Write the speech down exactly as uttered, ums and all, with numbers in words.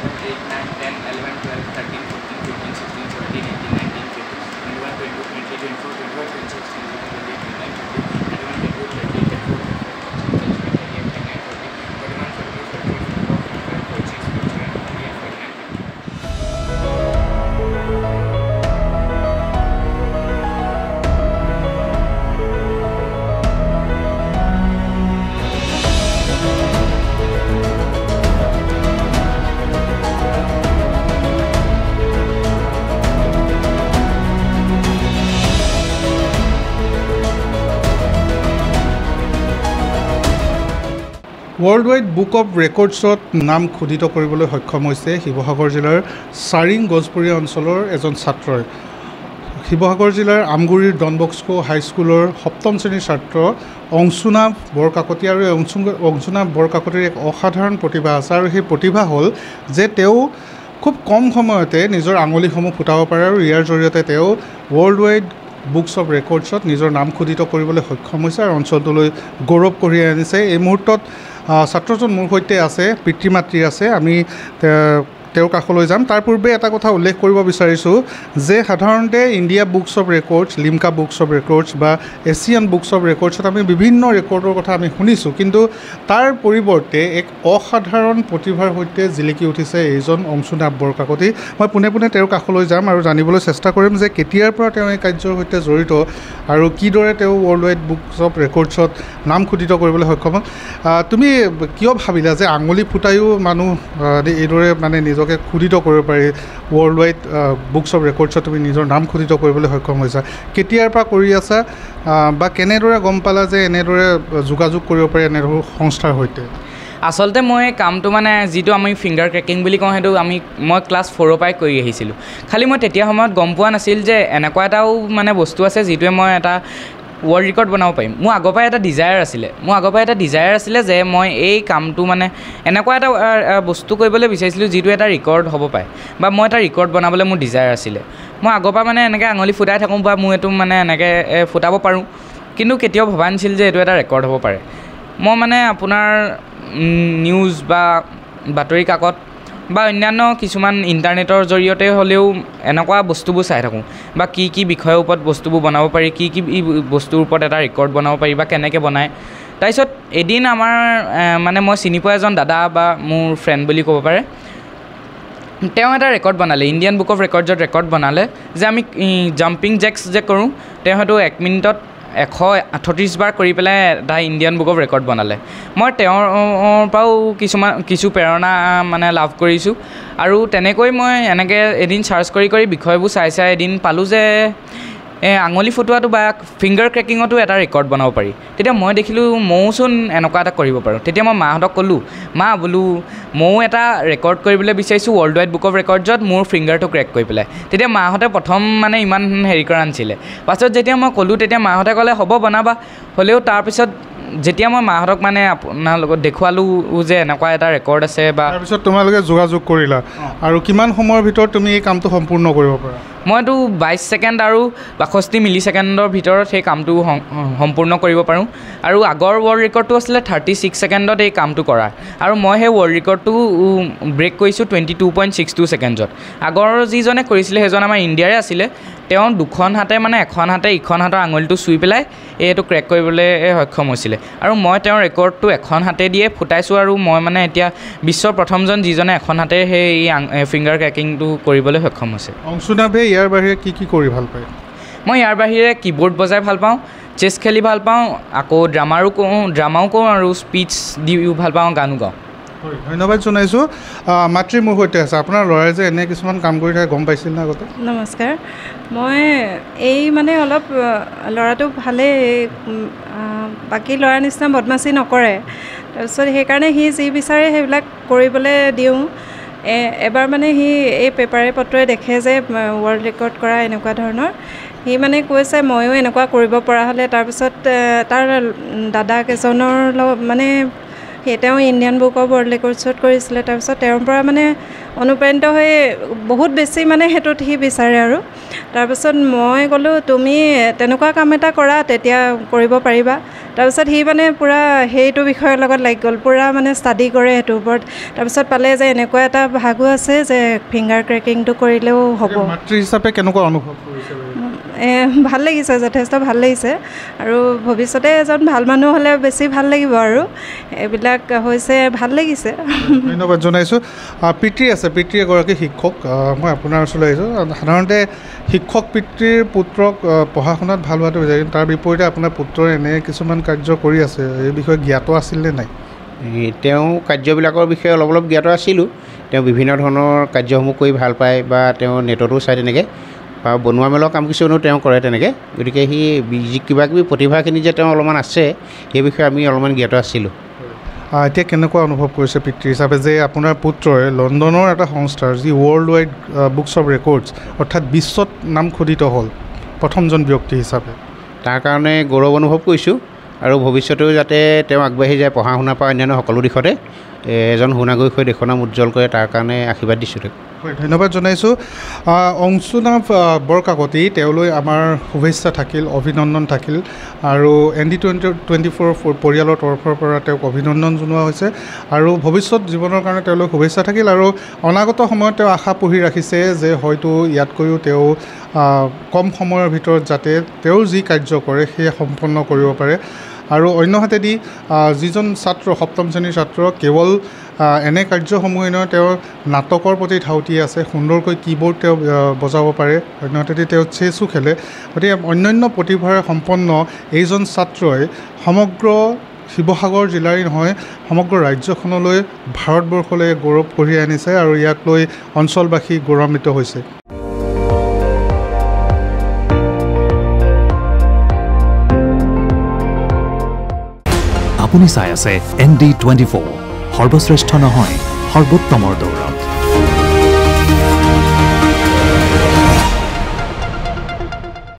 eight, nine, ten, eleven, twelve, thirteen, fourteen, fifteen, sixteen, seventeen, eighteen, nineteen, twenty, twenty-one, twenty-two, twenty-three, twenty-four, twenty-five, twenty-six, twenty-seven, twenty-eight, twenty-nine, thirty, thirty-one, thirty-two, thirty-three, thirty-four, thirty-five, thirty-six, thirty-seven, thirty-eight, thirty-nine, forty, forty-one, forty-two, forty-three, forty-four, forty-five, forty-six, forty-seven, forty-eight, world wide book of ৰেকৰ্ডছত নাম খোদিত কৰিবলৈ সক্ষম হৈছে শিৱসাগৰ জিলাৰ চাৰিং গছপুৰীয়া অঞ্চলৰ এজন ছাত্ৰই। শিৱসাগৰ জিলাৰ আমগুৰিৰ ডন বস্কো হাইস্কুলৰ সপ্তম শ্ৰেণীৰ ছাত্ৰ অংশুনাভ বৰকাকতি আৰু অংশুনাভ বৰকাকতিৰ এক অসাধাৰণ প্ৰতিভা আছে আৰু সেই প্ৰতিভা হ'ল যে তেওঁ খুব কম সময়তে নিজৰ আঙুলিসমূহ ফুটাব পাৰে আৰু ইয়াৰ জৰিয়তে তেওঁ ৱৰ্ল্ড ৱাইড বুকছ অফ ৰেকৰ্ডছত নিজৰ নাম খোদিত কৰিবলৈ সক্ষম হৈছে আৰু অঞ্চলটোলৈ গৌৰৱ কঢ়িয়াই আনিছে। এই মুহূৰ্তত ছাত্ৰজন মোৰ সৈতে আছে, পিতৃ মাতৃ আছে, আমি তেওঁৰ কাষলৈ যাম। তাৰ পূৰ্বে এটা কথা উল্লেখ কৰিব বিচাৰিছোঁ যে সাধাৰণতে India books of records, Limca books of records বা এছিয়ান বুকছ অফ ৰেকৰ্ডছত আমি বিভিন্ন ৰেকৰ্ডৰ কথা আমি শুনিছোঁ, কিন্তু তাৰ পৰিৱৰ্তে এক অসাধাৰণ প্ৰতিভাৰ সৈতে জিলিকি উঠিছে এইজন অংশুনাভ বৰকাকতি। মই পোনে পোনে তেওঁৰ কাষলৈ যাম আৰু জানিবলৈ চেষ্টা কৰিম যে কেতিয়াৰ পৰা তেওঁ এই কাৰ্যৰ সৈতে জড়িত আৰু কিদৰে তেওঁ ৱৰ্ল্ড ৱাইড বুকছ অফ ৰেকৰ্ডছত নাম খোদিত কৰিবলৈ সক্ষম হ'ল। তুমি কিয় ভাবিলা যে আঙুলি ফুটায়ো মানুহ এইদৰে মানে নিজকে খোদিত কৰিব পাৰি, ৱৰ্ল্ড ৱাইড বুকছ অফ ৰেকৰ্ডছত তুমি নিজৰ নাম খোদিত কৰিবলৈ সক্ষম হৈছা? কেতিয়াৰ পৰা কৰি আছা বা কেনেদৰে গম পালা যে এনেদৰে যোগাযোগ কৰিব পাৰি এনেধৰণৰ সংস্থাৰ সৈতে? আচলতে মই কামটো মানে যিটো আমি ফিংগাৰ ক্ৰেকিং বুলি কওঁ সেইটো আমি মই ক্লাছ ফ'ৰৰ পৰাই কৰি আহিছিলোঁ। খালি মই তেতিয়া সময়ত গম পোৱা নাছিল যে এনেকুৱা এটাও মানে বস্তু আছে যিটোৱে মই এটা ৱৰ্ল্ড ৰেকৰ্ড বনাব পাৰিম। মোৰ আগৰ পৰাই এটা ডিজায়াৰ আছিলে মোৰ আগৰ পৰাই এটা ডিজায়াৰ আছিলে যে মই এই কামটো মানে এনেকুৱা এটা বস্তু কৰিবলৈ বিচাৰিছিলোঁ যিটো এটা ৰেকৰ্ড হ'ব পাৰে বা মই এটা ৰেকৰ্ড বনাবলৈ মোৰ ডিজায়াৰ আছিলে। মই আগৰ পৰা মানে এনেকৈ আঙুলি ফুটাই থাকোঁ বা মোৰ এইটো মানে এনেকৈ ফুটাব পাৰোঁ, কিন্তু কেতিয়াও ভবা নাছিল যে এইটো এটা ৰেকৰ্ড হ'ব পাৰে। মই মানে আপোনাৰ নিউজ বা বাতৰি কাকত বা অন্যান্য কিছুমান ইণ্টাৰনেটৰ জৰিয়তে হ'লেও এনেকুৱা বস্তুবোৰ চাই থাকোঁ বা কি কি বিষয়ৰ ওপৰত বস্তুবোৰ বনাব পাৰি, কি কি বস্তুৰ ওপৰত এটা ৰেকৰ্ড বনাব পাৰি বা কেনেকৈ বনায়। তাৰপিছত এদিন আমাৰ মানে মই চিনি পোৱা এজন দাদা বা মোৰ ফ্ৰেণ্ড বুলি ক'ব পাৰে, তেওঁ এটা ৰেকৰ্ড বনালে, ইণ্ডিয়ান বুক অফ ৰেকৰ্ডছত ৰেকৰ্ড বনালে যে আমি জাম্পিং জেক্স যে কৰোঁ, তেওঁ হয়তো এক মিনিটত এশ আঠত্ৰিছ বাৰ কৰি পেলাই এটা ইণ্ডিয়ান বুক অফ ৰেকৰ্ড বনালে। মই তেওঁৰ পৰাও কিছুমান কিছু প্ৰেৰণা মানে লাভ কৰিছোঁ আৰু তেনেকৈ মই এনেকৈ এদিন চাৰ্চ কৰি কৰি বিষয়বোৰ চাই চাই এদিন পালোঁ যে আঙুলি ফুটোৱাটো বা ফিংগাৰ ক্ৰেকিঙতো এটা ৰেকৰ্ড বনাব পাৰি। তেতিয়া মই দেখিলোঁ ময়োচোন এনেকুৱা এটা কৰিব পাৰোঁ। তেতিয়া মই মাহঁতক ক'লোঁ, মা বোলো ময়ো এটা ৰেকৰ্ড কৰিবলৈ বিচাৰিছোঁ ৱৰ্ল্ড ৱাইড বুক অফ ৰেকৰ্ডছত মোৰ ফিংগাৰটো ক্ৰেক কৰি পেলাই। তেতিয়া মাহঁতে প্ৰথম মানে ইমান হেৰি কৰা নাছিলে। পাছত যেতিয়া মই ক'লোঁ তেতিয়া মাহঁতে ক'লে হ'ব বনাবা। হ'লেও তাৰপিছত যেতিয়া মই মাহঁতক মানে আপোনাৰ লগত দেখুৱালোঁ যে এনেকুৱা এটা ৰেকৰ্ড আছে বা তাৰপিছত তোমালোকে যোগাযোগ কৰিলা আৰু কিমান সময়ৰ ভিতৰত তুমি এই কামটো সম্পূৰ্ণ কৰিব পাৰা? মইতো বাইছ ছেকেণ্ড আৰু বাষষ্ঠি মিলি ছেকেণ্ডৰ ভিতৰত সেই কামটো সম্পূৰ্ণ কৰিব পাৰোঁ আৰু আগৰ ৱৰ্ল্ড ৰেকৰ্ডটো আছিলে থাৰ্টি ছিক্স ছেকেণ্ডত এই কামটো কৰা আৰু মই সেই ৱৰ্ল্ড ৰেকৰ্ডটো ব্ৰেক কৰিছোঁ twenty two point six two ছেকেণ্ডছত। আগৰ যিজনে কৰিছিলে সেইজন আমাৰ ইণ্ডিয়াৰে আছিলে। তেওঁ দুখন হাতে মানে এখন হাতে ইখন হাতৰ আঙুলিটো চুই পেলাই এইটো ক্ৰেক কৰিবলৈ সক্ষম হৈছিলে আৰু মই তেওঁৰ ৰেকৰ্ডটো এখন হাতে দিয়ে ফুটাইছোঁ আৰু মই মানে এতিয়া বিশ্বৰ প্ৰথমজন যিজনে এখন হাতে সেই ফিংগাৰ ক্ৰেকিংটো কৰিবলৈ সক্ষম হৈছে। অংশুনাভে ইয়াৰ বাহিৰে কি কি কৰি ভাল পায়? মই ইয়াৰ বাহিৰে কীবৰ্ড বজাই ভাল পাওঁ, চেছ খেলি ভাল পাওঁ, আকৌ ড্ৰামাৰো কৰোঁ ড্ৰামাও কৰোঁ আৰু স্পীচ দিও ভাল পাওঁ, গানো গাওঁ। ধন্যবাদ জনাইছোঁ। মাতৃ মোৰ সৈতে আছে। আপোনাৰ ল'ৰাই যে এনে কিছুমান কাম কৰি থাকে গম পাইছিল নে আগতে? নমস্কাৰ। মই এই মানে অলপ ল'ৰাটো ভালেই, বাকী ল'ৰাৰ নিচিনা বদমাচি নকৰে, তাৰপিছত সেইকাৰণে সি যি বিচাৰে সেইবিলাক কৰিবলৈ দিওঁ। এবাৰ মানে সি এই পেপাৰে পত্ৰই দেখে যে ৱৰ্ল্ড ৰেকৰ্ড কৰা এনেকুৱা ধৰণৰ, সি মানে কৈছে ময়ো এনেকুৱা কৰিব পৰা হ'লে। তাৰপিছত তাৰ দাদাক এজনৰ লগত মানে সেই তেওঁ ইণ্ডিয়ান বুক অফ ৱৰ্ল্ড ৰেকৰ্ডছত কৰিছিলে। তাৰপিছত তেওঁৰ পৰা মানে অনুপ্ৰাণিত হৈ বহুত বেছি মানে সেইটোত সি বিচাৰে আৰু তাৰপিছত মই ক'লোঁ তুমি তেনেকুৱা কাম এটা কৰা তেতিয়া কৰিব পাৰিবা। তাৰপিছত সি মানে পূৰা সেইটো বিষয়ৰ লগত লাগি গ'ল, পূৰা মানে ষ্টাডি কৰে সেইটোৰ ওপৰত। তাৰপিছত পালে যে এনেকুৱা এটা ভাগো আছে যে ফিংগাৰ ক্ৰেকিংটো কৰিলেও হ'ব। মাতৃ হিচাপে কেনেকুৱা অনুভৱ কৰিছে? ভাল লাগিছে, যথেষ্ট ভাল লাগিছে। আৰু ভৱিষ্যতে এজন ভাল মানুহ হ'লে বেছি ভাল লাগিব আৰু এইবিলাক হৈছে ভাল লাগিছে। ধন্যবাদ জনাইছোঁ। পিতৃ আছে, পিতৃ এগৰাকী শিক্ষক। মই আপোনাৰ ওচৰলৈ আহিছোঁ। সাধাৰণতে শিক্ষক পিতৃৰ পুত্ৰক পঢ়া শুনাত ভাল হোৱাটো বিচাৰে, কিন্তু তাৰ বিপৰীতে আপোনাৰ পুত্ৰই এনে কিছুমান কাৰ্য কৰি আছে, এই বিষয়ে জ্ঞাত আছিল নে নাই? তেওঁ কাৰ্যবিলাকৰ বিষয়ে অলপ অলপ জ্ঞাত আছিলোঁ। তেওঁ বিভিন্ন ধৰণৰ কাৰ্যসমূহ কৰি ভাল পায় বা তেওঁ নেটতো চাই তেনেকৈ, বা বনোৱা মেলোৱা কাম কিছুমানো তেওঁ কৰে তেনেকৈ। গতিকে সি কিবা কিবি প্ৰতিভাখিনি যে তেওঁ অলপমান আছে সেই বিষয়ে আমি অলপমান জ্ঞাত আছিলোঁ। এতিয়া কেনেকুৱা অনুভৱ কৰিছে পিতৃ হিচাপে যে আপোনাৰ পুত্ৰই লণ্ডনৰ এটা সংস্থাৰ যি world wide books of records অৰ্থাৎ বিশ্বত নাম খোদিত হ'ল প্ৰথমজন ব্যক্তি হিচাপে? তাৰ কাৰণে গৌৰৱ অনুভৱ কৰিছোঁ, আৰু ভৱিষ্যতেও যাতে তেওঁ আগবাঢ়ি যায় পঢ়া শুনাৰ পৰা অন্যান্য সকলো দিশতে এজন সুনাগৰিক হৈ দেশৰ নাম উজ্জ্বল কৰে, তাৰ কাৰণে আশীৰ্বাদ দিছোঁ তেওঁক। হয়, ধন্যবাদ জনাইছোঁ। অংশুনাভ বৰকাকতি, তেওঁলৈ আমাৰ শুভেচ্ছা থাকিল, অভিনন্দন থাকিল, আৰু N D twenty twenty four পৰিয়ালৰ তৰফৰ পৰা তেওঁক অভিনন্দন জনোৱা হৈছে, আৰু ভৱিষ্যত জীৱনৰ কাৰণে তেওঁলৈ শুভেচ্ছা থাকিল। আৰু অনাগত সময়ত তেওঁ আশা পুহি ৰাখিছে যে হয়তো ইয়াতকৈও তেওঁ কম সময়ৰ ভিতৰত যাতে তেওঁৰ যি কাৰ্য কৰে সেয়া সম্পন্ন কৰিব পাৰে। আৰু অন্যহাতেদি যিজন ছাত্ৰ সপ্তম শ্ৰেণীৰ ছাত্ৰ কেৱল এনে কাৰ্যসমূহে নহয়, তেওঁ নাটকৰ প্ৰতি ধাউতি আছে, সুন্দৰকৈ কীবৰ্ড তেওঁ বজাব পাৰে, অন্যহাতেদি তেওঁ চেছো খেলে। গতিকে অন্যান্য প্ৰতিভাৰে সম্পন্ন এইজন ছাত্ৰই সমগ্ৰ শিৱসাগৰ জিলাৰেই নহয় সমগ্ৰ ৰাজ্যখনলৈ ভাৰতবৰ্ষলৈ গৌৰৱ কঢ়িয়াই আনিছে, আৰু ইয়াক লৈ অঞ্চলবাসী গৌৰৱান্বিত হৈছে। আপুনি চাই আছে এন ডি টুৱেণ্টি ফ'ৰ, সৰ্বশ্ৰেষ্ঠ নহয় সৰ্বোত্তমৰ দৌৰা।